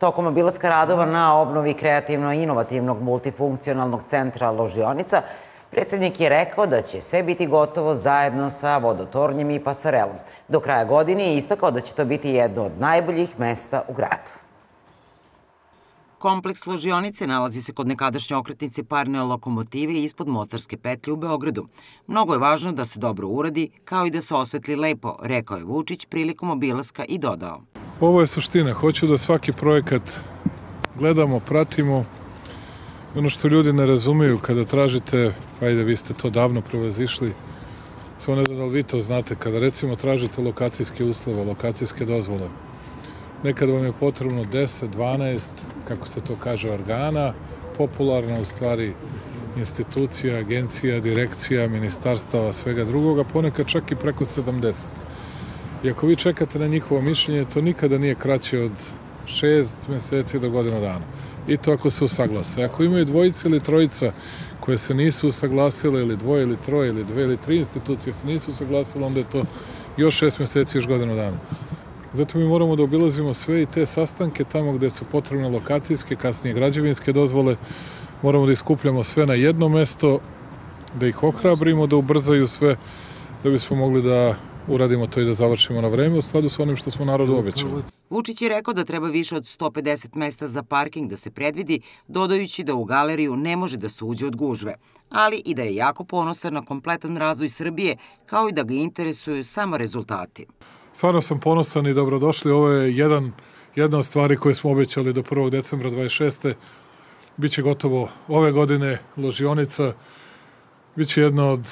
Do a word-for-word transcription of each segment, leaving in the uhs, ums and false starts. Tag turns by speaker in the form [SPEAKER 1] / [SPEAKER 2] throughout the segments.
[SPEAKER 1] Tokom obilaska radova na obnovi kreativno-inovativnog multifunkcionalnog centra ložionica, predsjednik je rekao da će sve biti gotovo zajedno sa vodotornjem i pasarelom. Do kraja godine je istakao da će to biti jedno od najboljih mesta u gradu. Kompleks ložionice nalazi se kod nekadašnje okretnice parne lokomotive ispod Mostarske petlje u Beogradu. Mnogo je važno da se dobro uradi, kao i da se osvetli lepo, rekao je Vučić prilikom obilaska i dodao.
[SPEAKER 2] Ovo je suština. Hoću da svaki projekat gledamo, pratimo. Ono što ljudi ne razumeju kada tražite, ajde, vi ste to davno prevazišli, samo ne znam da li vi to znate, kada recimo tražite lokacijske uslove, lokacijske dozvole, nekad vam je potrebno deset, dvanaest, kako se to kaže, organa, popularno u stvari institucija, agencija, direkcija, ministarstava, svega drugoga, ponekad čak i preko sedamdeset. I ako vi čekate na njihovo mišljenje, to nikada nije kraće od šest meseci do godinu dana. I to ako se usaglase. Ako imaju dvojica ili trojica koje se nisu usaglasile, ili dvoje ili troje, ili dve ili tri institucije se nisu usaglasile, onda je to još šest meseci, još godinu dana. Zato mi moramo da obilazimo sve i te sastanke tamo gde su potrebne lokacijske, kasnije građevinske dozvole. Moramo da iskupljamo sve na jedno mesto, da ih ohrabrimo, da ubrzaju sve, da bismo mogli da uradimo to i da završimo na vreme u skladu sa onim što smo narodu obećali.
[SPEAKER 1] Vučić je rekao da treba više od sto pedeset mesta za parking da se predvidi, dodajući da u galeriju ne može da se uđe od gužve, ali i da je jako ponosan na kompletan razvoj Srbije, kao i da ga interesuju samo rezultati.
[SPEAKER 2] Stvarno sam ponosan i dobrodošli. Ovo je jedan, jedna od stvari koje smo obećali do prvog decembra dvadeset šeste. Biće gotovo ove godine ložionica. Biće jedna od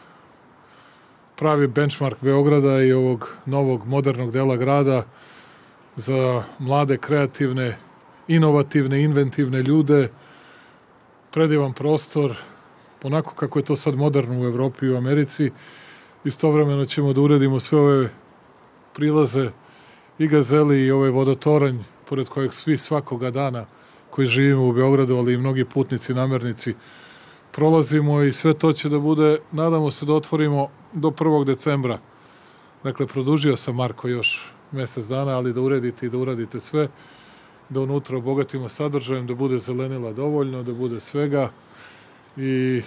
[SPEAKER 2] pravi benchmark Beograda i ovog novog modernog dela grada za mlade, kreativne, inovativne, inventivne ljude. Predivan prostor, onako kako je to sad moderno u Evropi i u Americi. Istovremeno ćemo da uredimo sve ove prilaze i Gazeli i ovaj vodotoranj, pored kojeg svi svakoga dana koji živimo u Beogradu, ali i mnogi putnici, namernici, prolazimo i sve to će da bude, nadamo se da otvorimo do prvog decembra. Dakle, produžio sam, Marko, još mesec dana, ali da uredite i da uradite sve, da unutra obogatimo sadržajem, da bude zelenila dovoljno, da bude svega i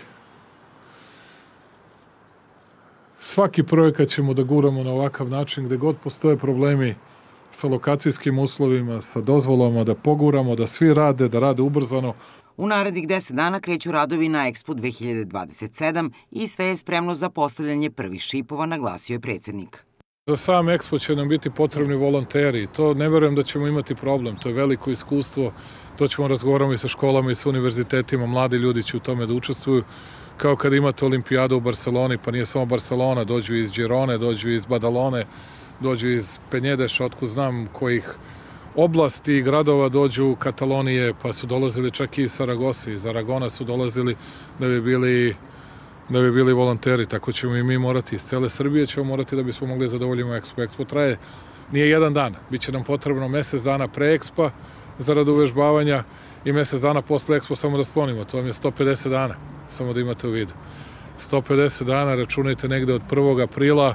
[SPEAKER 2] svaki projekat ćemo da guramo na ovakav način, gde god postoje problemi sa lokacijskim uslovima, sa dozvolama, da poguramo, da svi rade, da rade ubrzano.
[SPEAKER 1] U narednih deset dana kreću radovi na Expo dve hiljade dvadeset sedam i sve je spremno za postavljanje prvih šipova, naglasio je predsjednik.
[SPEAKER 2] Za sam Expo će nam biti potrebni volonteri. To ne verujem da ćemo imati problem. To je veliko iskustvo. To ćemo razgovaramo i sa školama i sa univerzitetima. Mladi ljudi će u tome da učestvuju. Kao kad imate olimpijadu u Barceloni, pa nije samo Barcelona, dođu iz Girone, dođu iz Badalone, dođu iz Penjedeša, otkud znam kojih oblasti i gradova dođu u Katalonije, pa su dolazili čak i iz Saragose, iz Aragona su dolazili da bi bili, da bi bili volonteri. Tako ćemo i mi morati, iz cele Srbije ćemo morati da bismo mogli zadovoljimo Expo. Expo traje, nije jedan dan, bit će nam potrebno mesec dana pre Expa zarad uvežbavanja i mesec dana posle Expo samo da sklonimo. To vam je sto pedeset dana, samo da imate u vidu. sto pedeset dana, računajte negde od prvog aprila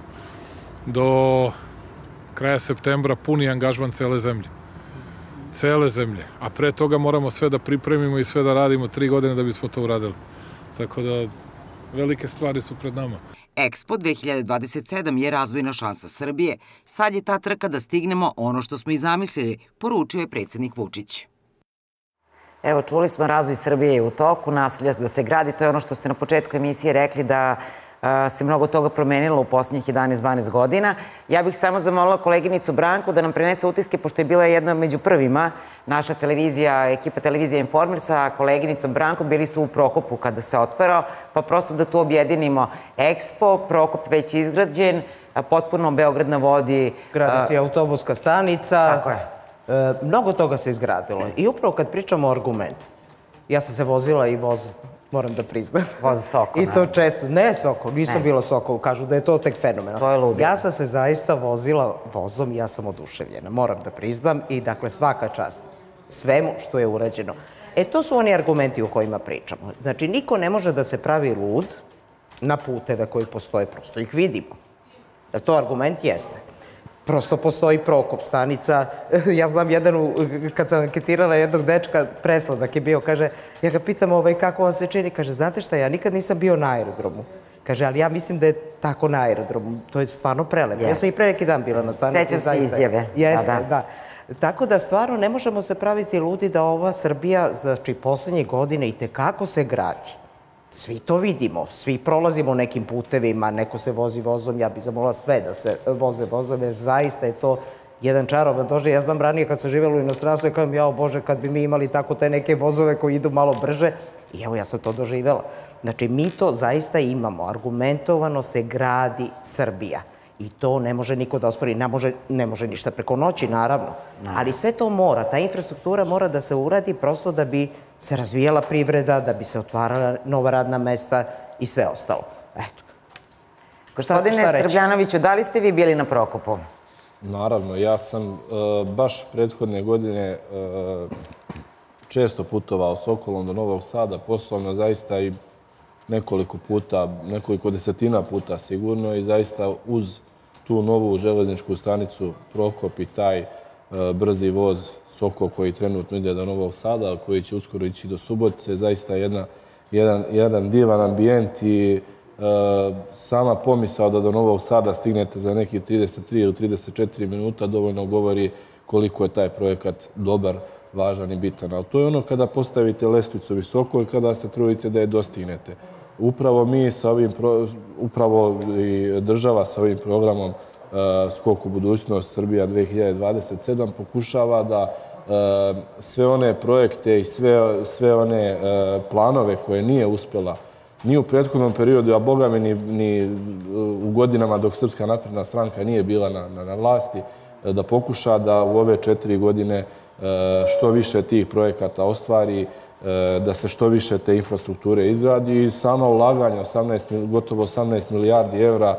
[SPEAKER 2] do kraja septembra, puni angažman cele zemlje. Cele zemlje. A pre toga moramo sve da pripremimo i sve da radimo tri godine da bismo to uradili. Tako da velike stvari su pred nama.
[SPEAKER 1] Expo dve hiljade dvadeset sedam je razvojna šansa Srbije. Sad je ta trka da stignemo ono što smo i zamislili, poručio je predsjednik Vučić. Evo, čuli smo, razvoj Srbije je u toku, nastavlja se da se gradi. To je ono što ste na početku emisije rekli da se mnogo toga promenilo u poslednjih jedanaest dvanaest godina. Ja bih samo zamolila koleginicu Branku da nam prenese utiske, pošto je bila jedna među prvima naša televizija, ekipa televizije Informer sa koleginicom Brankom, bili su u Prokopu kada se otvarao, pa prosto da tu objedinimo Expo, Prokop već izgrađen, potpuno Beograd na vodi.
[SPEAKER 3] Gradi se autobuska stanica.
[SPEAKER 1] Tako je.
[SPEAKER 3] Mnogo toga se izgradilo. I upravo kad pričamo o argumentu, ja sam se vozila i vozim, moram da priznam.
[SPEAKER 1] Voz Soko,
[SPEAKER 3] I to često. Ne Soko, nisam bila Soko, kažu da je to tek fenomenalno.
[SPEAKER 1] To je ludilo.
[SPEAKER 3] Ja sam se zaista vozila vozom i ja sam oduševljena, moram da priznam i dakle svaka čast svemu što je urađeno. E to su oni argumenti o kojima pričamo. Znači niko ne može da se pravi lud na puteve koji postoje, prosto ih vidimo. To argument jeste. Prosto postoji Prokop stanica. Ja znam jedan, kad sam anketirala jednog dečka, Presladak je bio, kaže, ja ga pitam ovaj, kako vam se čini, kaže, znate šta, ja nikad nisam bio na aerodromu. Kaže, ali ja mislim da je tako na aerodromu. To je stvarno prelepo. Ja sam i pre neki dan bila na stanici.
[SPEAKER 1] Sećam se izjave.
[SPEAKER 3] Jeste, da. Tako da stvarno ne možemo se praviti ludi da ova Srbija, znači, poslednje godine i tekako se gradi. Svi to vidimo, svi prolazimo nekim putevima, neko se vozi vozom, ja bih zamolila sve da se voze vozove, zaista je to jedan čaroban doživljaj. Ja znam ranije kad sam živjela u inostranstvu, ja kažem, jao Bože, kad bi mi imali tako te neke vozove koji idu malo brže, i evo ja sam to doživjela. Znači, mi to zaista imamo, argumentovano se gradi Srbija. I to ne može niko da ospori, ne može ništa preko noći, naravno. Ali sve to mora, ta infrastruktura mora da se uradi prosto da bi se razvijala privreda, da bi se otvarala nova radna mesta i sve ostalo. Eto.
[SPEAKER 1] Gospodine Srbljanoviću, da li ste vi bili na Prokopu?
[SPEAKER 4] Naravno, ja sam baš prethodne godine često putovao Sokolom do Novog Sada, poslovno zaista i nekoliko puta, nekoliko desetina puta sigurno i zaista uz tu novu železničku stanicu Prokop i taj brzi voz Sokol koji trenutno ide do Novog Sada, koji će uskoro ići do Subotice, zaista jedan divan ambijent i sama pomisao da do Novog Sada stignete za nekih trideset tri ili trideset četiri minuta dovoljno govori koliko je taj projekat dobar, važan i bitan. Ali to je ono kada postavite lestvicu visoko i kada se trudite da je dostignete. Upravo mi sa ovim, upravo i država sa ovim programom Skok u budućnost Srbija dve hiljade dvadeset sedam pokušava da sve one projekte i sve one planove koje nije uspjela ni u prethodnom periodu, a boga mi ni u godinama dok Srpska napredna stranka nije bila na vlasti, da pokuša da u ove četiri godine što više tih projekata ostvari, da se što više te infrastrukture izgradi i sama ulaganja, gotovo osamnaest milijardi evra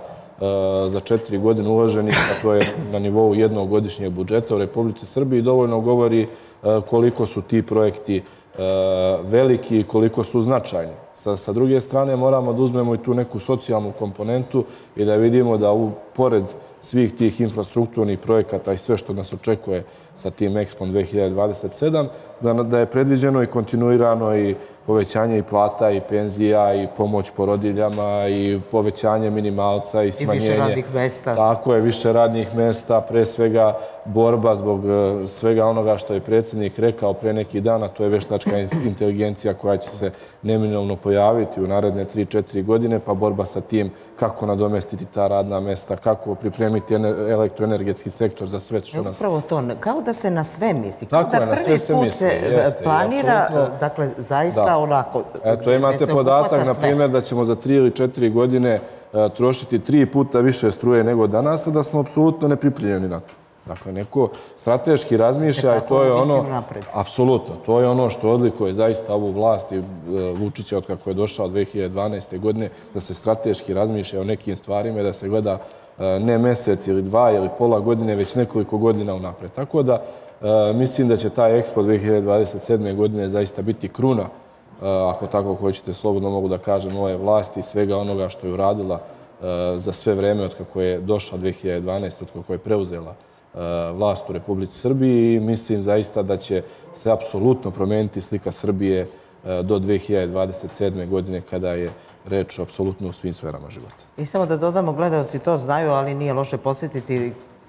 [SPEAKER 4] za četiri godine uloženih, a to je na nivou jednog godišnjeg budžeta u Republici Srbiji, dovoljno govori koliko su ti projekti veliki i koliko su značajni. Sa druge strane, moramo da uzmemo i tu neku socijalnu komponentu i da vidimo da pored svih tih infrastrukturnih projekata i sve što nas očekuje sa tim Expom dve hiljade dvadeset sedam, da je predviđeno i kontinuirano i povećanje i plata i penzija i pomoć porodiljama i povećanje minimalca i smanjenje.
[SPEAKER 3] I više radnih mesta.
[SPEAKER 4] Tako je, više radnih mesta, pre svega borba zbog svega onoga što je predsjednik rekao pre neki dana, to je veštačka inteligencija koja će se neminovno pojaviti u naredne tri četiri godine, pa borba sa tim kako nadomestiti ta radna mesta, kako pripremiti elektroenergetski sektor za sve što nas...
[SPEAKER 3] Upravo to, kao da se na sve misli, kao da prvi put se planira, dakle, zaista onako...
[SPEAKER 4] Eto, imate podatak, na primjer, da ćemo za tri ili četiri godine trošiti tri puta više struje nego danas, a da smo apsolutno nepripremljeni na to. Dakle, neko strateški razmišlja i to je ono... Apsolutno, to je ono što odlikuje zaista ovu vlast i Vučića od kako je došao dve hiljade dvanaeste. godine, da se strateški razmišlja o nekim stvarima i da se gleda ne mesec ili dva ili pola godine, već nekoliko godina unapred. Tako da mislim da će taj Expo dve hiljade dvadeset sedme. godine zaista biti kruna, ako tako hoćete, slobodno mogu da kažem, ove vlasti i svega onoga što je uradila za sve vreme od kako je došla dve hiljade dvanaeste. od kako je preuzela vlast u Republici Srbiji i mislim zaista da će se apsolutno promeniti slika Srbije do dve hiljade dvadeset sedme. godine kada je reč apsolutno u svim sferama života.
[SPEAKER 3] I samo da dodamo, gledalci to znaju, ali nije loše podsjetiti,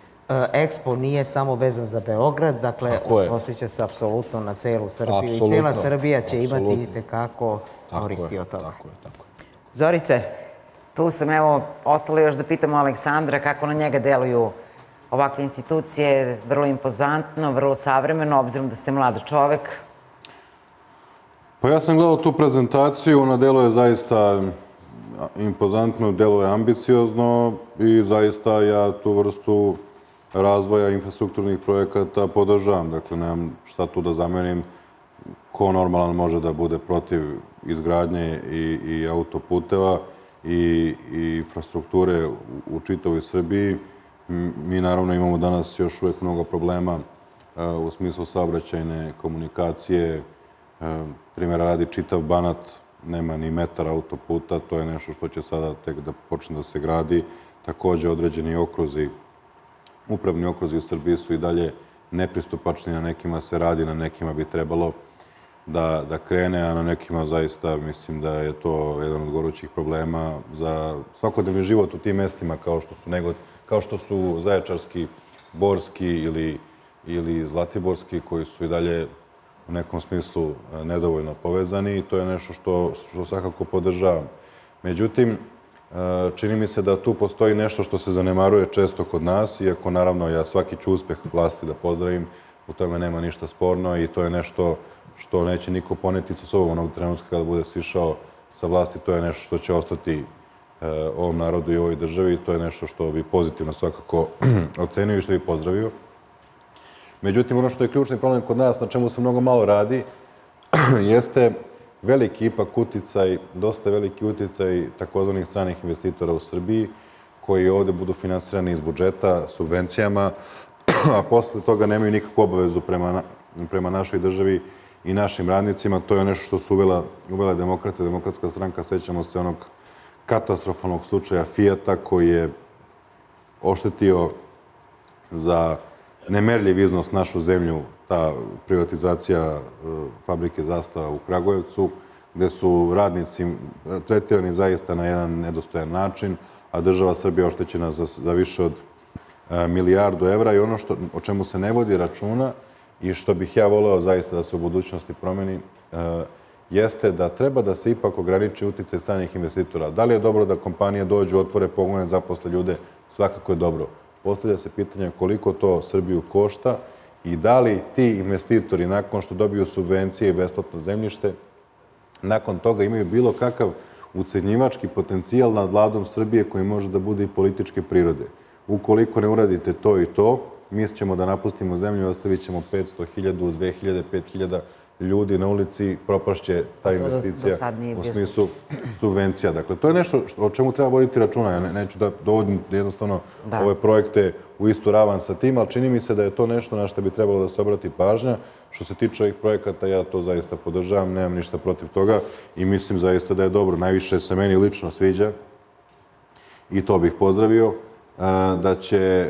[SPEAKER 3] Expo nije samo vezan za Beograd, dakle, osjeća se apsolutno na celu Srbiju i cijela Srbija će imati i tekako koristi od toga.
[SPEAKER 4] Tako je, tako je.
[SPEAKER 3] Zorice?
[SPEAKER 1] Tu sam, evo, ostalo još da pitamo Aleksandra kako na njega deluju ovakve institucije, vrlo impozantno, vrlo savremeno, obzirom da ste mlad čovek.
[SPEAKER 5] Pa ja sam gledao tu prezentaciju, ona deluje zaista impozantno, deluje ambiciozno i zaista ja tu vrstu razvoja infrastrukturnih projekata podržavam. Dakle, nemam šta tu da zamerim. Ko normalan može da bude protiv izgradnje i autoputeva i infrastrukture u čitavoj Srbiji. Mi naravno imamo danas još uvek mnogo problema u smislu saobraćajne komunikacije. Primjera radi, čitav Banat nema ni metar autoputa, to je nešto što će sada tek da počne da se gradi. Takođe, određeni okruzi upravni okruzi u Srbiji su i dalje nepristupačni, na nekima se radi, na nekima bi trebalo da, da krene, a na nekima zaista mislim da je to jedan od gorućih problema za svakodnevni život u tim mestima kao što su, Negot, kao što su Zaječarski, Borski ili, ili Zlatiborski, koji su i dalje u nekom smislu nedovoljno povezani i to je nešto što, što svakako podržavam. Međutim, čini mi se da tu postoji nešto što se zanemaruje često kod nas, iako naravno ja svaki ću uspeh vlasti da pozdravim, u tome nema ništa sporno i to je nešto što neće niko poneti sa sobom onog trenutka kada bude sišao sa vlasti. To je nešto što će ostati ovom narodu i ovoj državi i to je nešto što bi pozitivno svakako ocenio i što bi pozdravio. Međutim, ono što je ključni problem kod nas, na čemu se mnogo malo radi, jeste veliki ipak uticaj, dosta veliki uticaj takozvanih stranih investitora u Srbiji, koji ovde budu finansirani iz budžeta, subvencijama, a posle toga nemaju nikakvu obavezu prema, prema našoj državi i našim radnicima. To je nešto što su uvela, uvela demokrate, demokratska stranka. Sećamo se onog katastrofalnog slučaja Fijata koji je oštetio za nemerljiv iznos našu zemlju, ta privatizacija fabrike Zastava u Kragujevcu, gde su radnici tretirani zaista na jedan nedostojan način, a država Srbija oštećena za, za više od milijardu evra i ono što, o čemu se ne vodi računa i što bih ja voleo zaista da se u budućnosti promeni, jeste da treba da se ipak ograniči uticaj stranih investitora. Da li je dobro da kompanije dođu, otvore pogone, zaposle ljude? Svakako je dobro. Postavlja se pitanje koliko to Srbiju košta i da li ti investitori nakon što dobiju subvencije i besplatno zemljište, nakon toga imaju bilo kakav ucenjivački potencijal nad vladom Srbije koji može da bude i političke prirode. Ukoliko ne uradite to i to, mi ćemo da napustimo zemlju i ostavit ćemo petsto hiljada, dve hiljade, pet hiljada ljudi na ulici, propašće ta investicija u smislu subvencija. Dakle, to je nešto o čemu treba voditi računa. Ja neću da dovodim jednostavno ove projekte u istu ravan sa tim, ali čini mi se da je to nešto na što bi trebalo da se obrati pažnja. Što se tiče ovih projekata, ja to zaista podržavam, nemam ništa protiv toga i mislim zaista da je dobro. Najviše se meni lično sviđa i to bih pozdravio, da će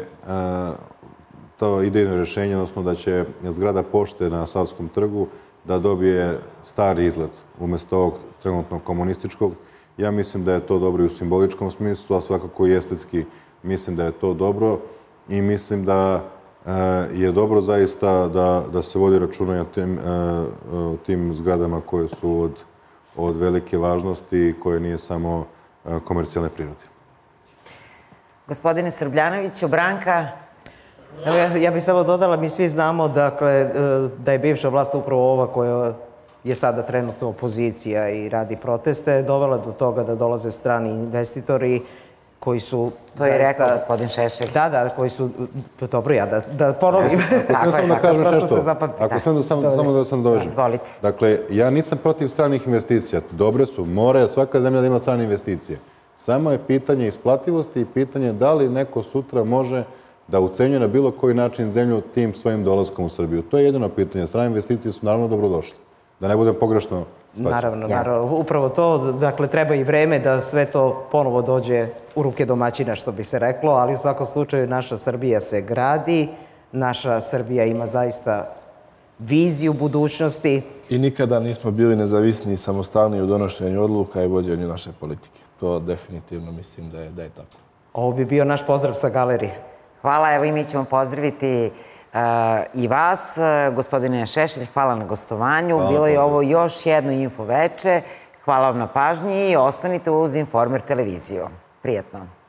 [SPEAKER 5] to idejno rješenje, odnosno da će zgrada pošte na Savskom trgu da dobije stari izgled umjesto ovog trenutnog komunističkog. Ja mislim da je to dobro i u simboličkom smislu, a svakako i estetski mislim da je to dobro i mislim da je dobro zaista da, da se vodi računa o tim, tim zgradama koje su od, od velike važnosti i koje nije samo komercijalne prirode.
[SPEAKER 1] Gospodine Srbljanoviću, Branka?
[SPEAKER 3] Evo, ja, ja bih samo dodala, mi svi znamo dakle, da je bivša vlast upravo ova koja je sada trenutno opozicija i radi proteste, dovela do toga da dolaze strani investitori koji su...
[SPEAKER 1] To je rekao gospodin Šešelj.
[SPEAKER 3] Da, da, koji su... Dobro, ja da, da ponovim.
[SPEAKER 5] Ako smijem da kažem nešto, ako smijem da samo da sam dovežem.
[SPEAKER 1] Izvolite.
[SPEAKER 5] Dakle, ja nisam protiv stranih investicija. Dobre su, more, svaka zemlja da ima strane investicije. Samo je pitanje isplativosti i pitanje da li neko sutra može da ucenjuje na bilo koji način zemlju tim svojim dolaskom u Srbiju. To je jedino pitanje. Strane investicije su naravno dobrodošle. Da ne budem pogrešno shvaćen.
[SPEAKER 3] Naravno, naravno. Upravo to. Dakle, treba i vreme da sve to ponovo dođe u ruke domaćina, što bi se reklo, ali u svakom slučaju naša Srbija se gradi, naša Srbija ima zaista viziju budućnosti.
[SPEAKER 4] I nikada nismo bili nezavisni i samostalni u donošenju odluka i vođenju naše politike. To definitivno mislim da je, da je tako.
[SPEAKER 3] Ovo bi bio naš pozdrav sa galerije.
[SPEAKER 1] Hvala, evo i mi ćemo pozdraviti uh, i vas, gospodine Šešelj, hvala na gostovanju. Hvala, bilo je ovo još jedno info veče. Hvala vam na pažnji i ostanite uz Informer televiziju. Prijetno.